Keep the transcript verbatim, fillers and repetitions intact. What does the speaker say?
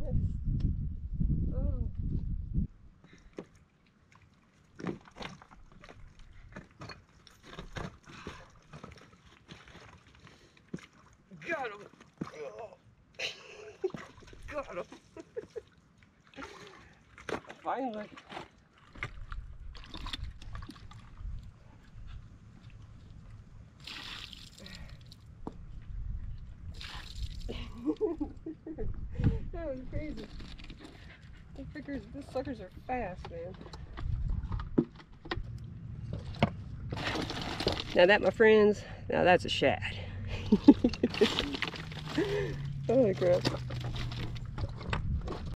Oh. Got him. Oh. Got him. Finally. That was crazy. The figures, the suckers are fast, man. Now that, my friends, now that's a shad. Holy crap.